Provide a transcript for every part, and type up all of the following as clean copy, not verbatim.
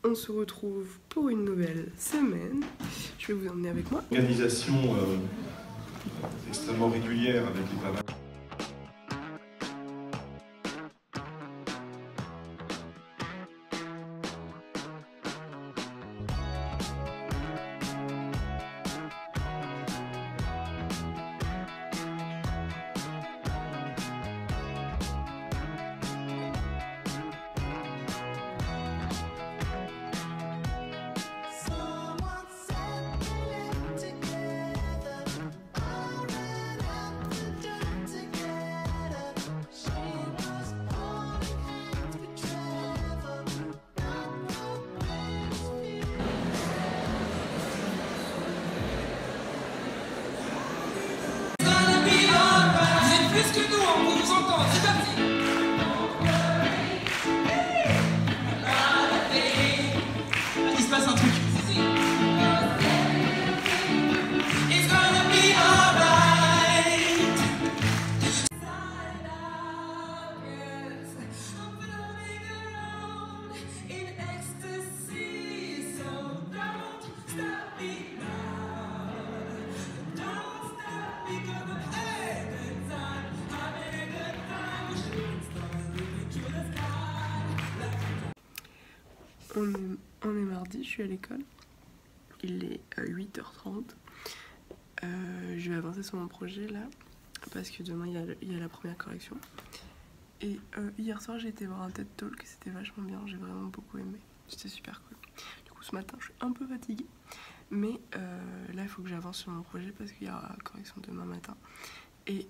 on se retrouve pour une nouvelle semaine. Je vais vous emmener avec moi. Organisation extrêmement régulière avec les parents. Plus que nous, on vous entend, c'est parti. Il se passe un truc. It's gonna be alright. I'm floating around in ecstasy, so don't stop me now. Don't stop me, 'cause I'm having a good time. On est mardi, je suis à l'école. Il est 8h30. Je vais avancer sur mon projet là, parce que demain il y a la première correction. Et hier soir j'ai été voir un TED Talk, c'était vachement bien, j'ai vraiment beaucoup aimé. C'était super cool. Du coup ce matin je suis un peu fatiguée. Mais là il faut que j'avance sur mon projet parce qu'il y aura la correction demain matin. Et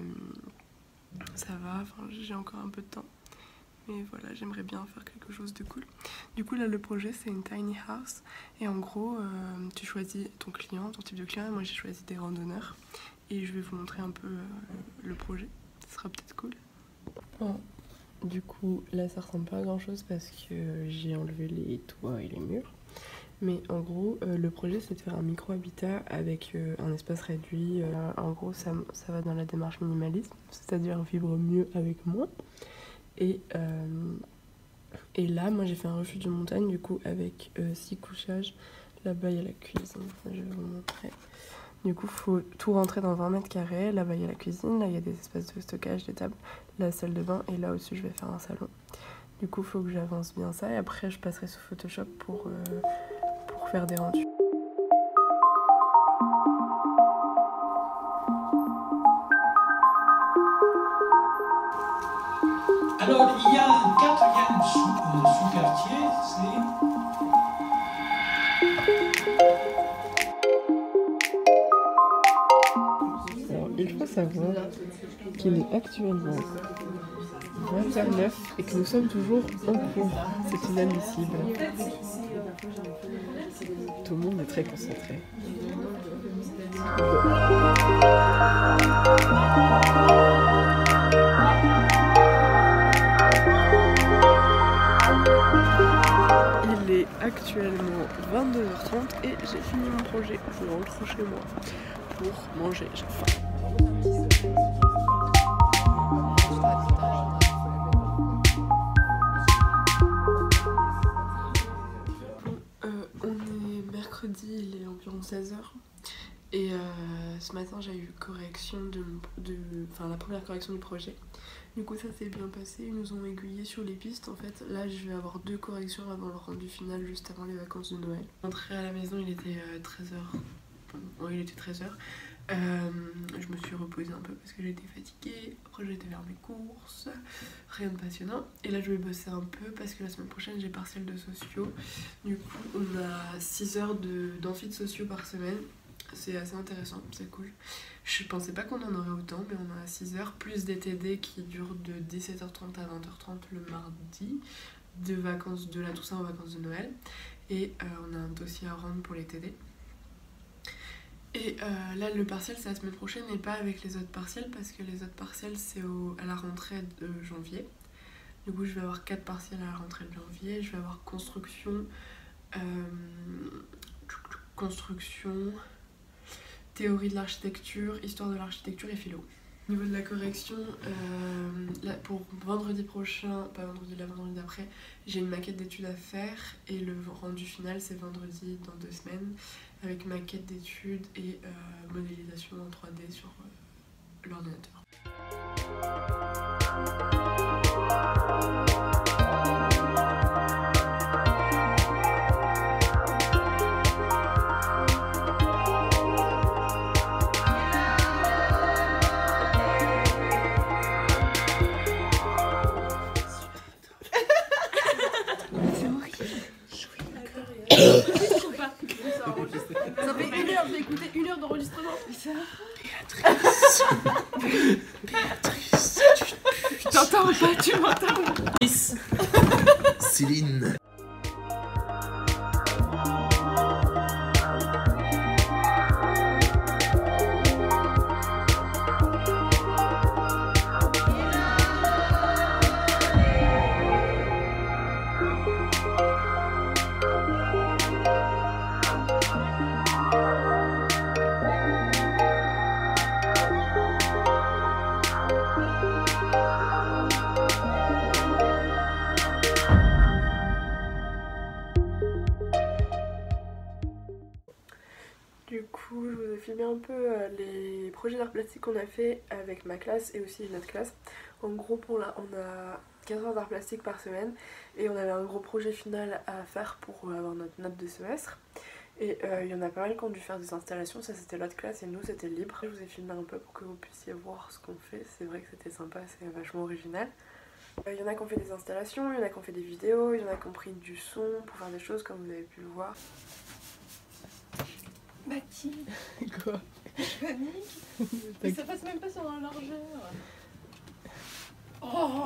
ça va, enfin, j'ai encore un peu de temps. Mais voilà, j'aimerais bien faire quelque chose de cool. Du coup là le projet c'est une tiny house. Et en gros tu choisis ton client, ton type de client. Et moi j'ai choisi des randonneurs. Et je vais vous montrer un peu le projet. Ce sera peut-être cool. Bon, du coup là ça ressemble pas à grand chose parce que j'ai enlevé les toits et les murs. Mais en gros le projet c'est de faire un micro-habitat avec un espace réduit. En gros ça va dans la démarche minimaliste. C'est-à-dire vivre mieux avec moins. Et là, moi j'ai fait un refuge de montagne du coup avec 6 couchages. Là-bas il y a la cuisine, enfin, je vais vous montrer. Du coup, il faut tout rentrer dans 20 mètres carrés. Là-bas il y a la cuisine, là il y a des espaces de stockage, des tables, la salle de bain et là au-dessus je vais faire un salon. Du coup, il faut que j'avance bien ça et après je passerai sous Photoshop pour faire des rendus. Alors, il y a un quatrième sous-quartier, c'est... Alors, il faut savoir qu'il est actuellement 20h09 et que nous sommes toujours en cours. C'est inadmissible. Tout le monde est très concentré. Il est actuellement 22h30 et j'ai fini mon projet. Je rentre chez moi pour manger. J'ai faim. On est mercredi, il est environ 16h. Et ce matin j'ai eu correction enfin la première correction du projet. Du coup ça s'est bien passé, ils nous ont aiguillés sur les pistes en fait. Là je vais avoir 2 corrections avant le rendu final, juste avant les vacances de Noël. Rentré à la maison il était 13h. Bon, il était 13h. Je me suis reposée un peu parce que j'étais fatiguée. Après j'ai été faire mes courses, rien de passionnant. Et là je vais bosser un peu parce que la semaine prochaine j'ai partiel de sociaux. Du coup on a 6 heures d'amphi de sociaux par semaine. C'est assez intéressant, c'est cool. Je pensais pas qu'on en aurait autant, mais on a 6 heures, plus des TD qui durent de 17h30 à 20h30 le mardi, de la Toussaint aux vacances de Noël. Et on a un dossier à rendre pour les TD. Et là, le partiel, c'est la semaine prochaine et pas avec les autres partiels, parce que les autres partiels, c'est à la rentrée de janvier. Du coup, je vais avoir 4 partiels à la rentrée de janvier. Je vais avoir construction, théorie de l'architecture, histoire de l'architecture et philo. Au niveau de la correction, là, pour vendredi prochain, pas vendredi là, vendredi d'après, j'ai une maquette d'études à faire et le rendu final c'est vendredi dans 2 semaines avec maquette d'études et modélisation en 3D sur l'ordinateur. Ça fait 1 heure, j'ai écouté 1 heure d'enregistrement. Béatrice, Tu t'entends pas, tu m'entends. Céline. Du coup, je vous ai filmé un peu les projets d'art plastique qu'on a fait avec ma classe et aussi une autre classe. En gros, on a 4 heures d'art plastique par semaine et on avait un gros projet final à faire pour avoir notre note de semestre. Et il y en a pas mal qui ont dû faire des installations, ça c'était l'autre classe et nous c'était libre. Je vous ai filmé un peu pour que vous puissiez voir ce qu'on fait, c'est vrai que c'était sympa, c'est vachement original. Il y en a qui ont fait des installations, il y en a qui ont fait des vidéos, il y en a qui ont pris du son pour faire des choses comme vous avez pu le voir. Mathilde, Quoi? je panique. Mais ça passe même pas sur la largeur. Oh.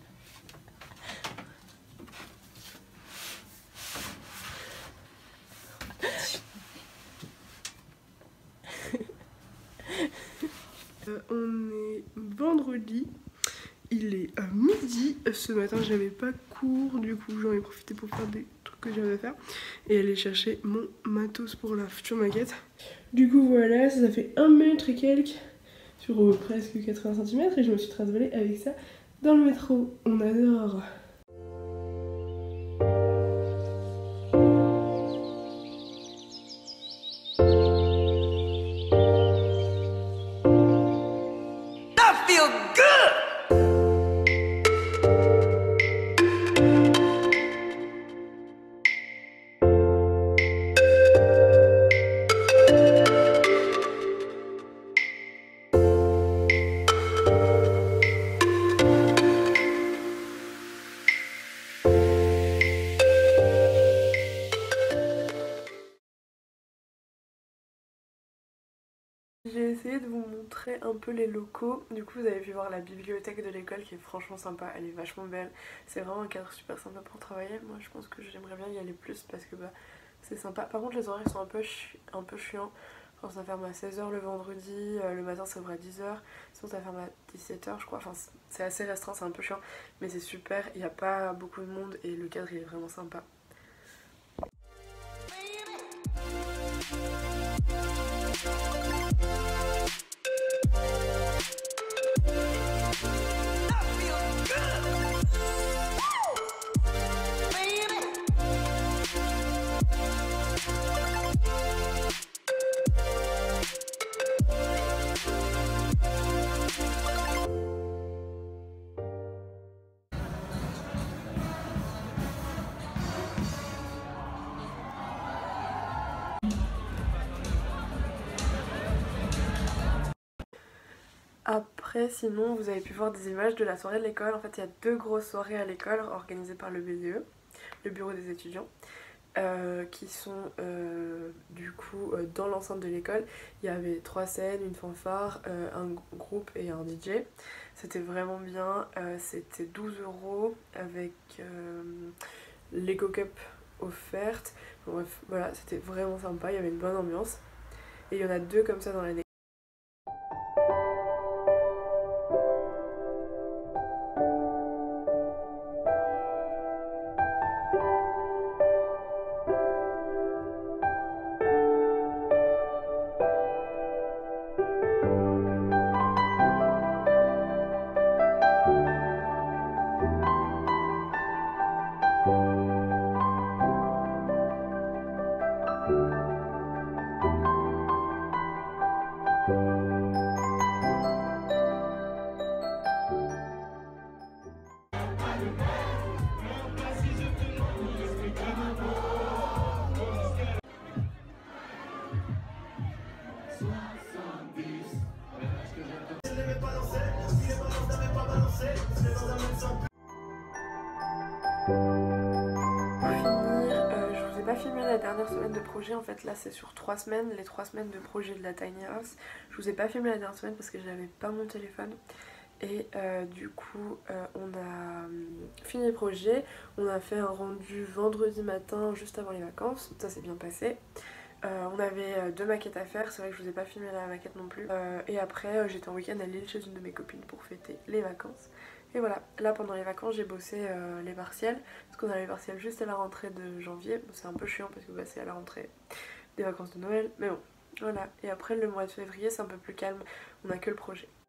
On est vendredi, il est à midi. Ce matin j'avais pas cours, du coup j'en ai profité pour faire des trucs que j'avais à faire et aller chercher mon matos pour la future maquette. Du coup voilà, ça fait 1 mètre et quelques sur presque 80 cm et je me suis trasvolée avec ça dans le métro. On adore. J'ai essayé de vous montrer un peu les locaux. Du coup vous avez pu voir la bibliothèque de l'école qui est franchement sympa, elle est vachement belle. C'est vraiment un cadre super sympa pour travailler. Moi je pense que j'aimerais bien y aller plus parce que c'est sympa. Par contre les horaires sont un peu chiants. Enfin, ça ferme à 16h le vendredi, le matin ça ouvre à 10h, sinon ça ferme à 17h je crois. Enfin c'est assez restreint, c'est un peu chiant mais c'est super, il n'y a pas beaucoup de monde et le cadre il est vraiment sympa. Après sinon vous avez pu voir des images de la soirée de l'école. En fait il y a 2 grosses soirées à l'école organisées par le BDE, le bureau des étudiants, qui sont du coup dans l'enceinte de l'école. Il y avait 3 scènes, une fanfare, un groupe et un DJ. C'était vraiment bien, c'était 12 € avec l'Eco Cup offerte. Bref voilà, c'était vraiment sympa, il y avait une bonne ambiance. Et il y en a 2 comme ça dans l'année. la dernière semaine de projet, en fait là c'est sur 3 semaines, les 3 semaines de projet de la Tiny House. Je vous ai pas filmé la dernière semaine parce que j'avais pas mon téléphone. Et du coup on a fini le projet, on a fait un rendu vendredi matin juste avant les vacances, ça s'est bien passé. On avait 2 maquettes à faire, c'est vrai que je vous ai pas filmé la maquette non plus. Et après j'étais en week-end à Lille chez une de mes copines pour fêter les vacances. Et voilà, là pendant les vacances j'ai bossé les partiels, parce qu'on a les partiels juste à la rentrée de janvier. Bon, c'est un peu chiant parce que bah, c'est à la rentrée des vacances de Noël, mais bon, voilà. Et après le mois de février c'est un peu plus calme, on a que le projet.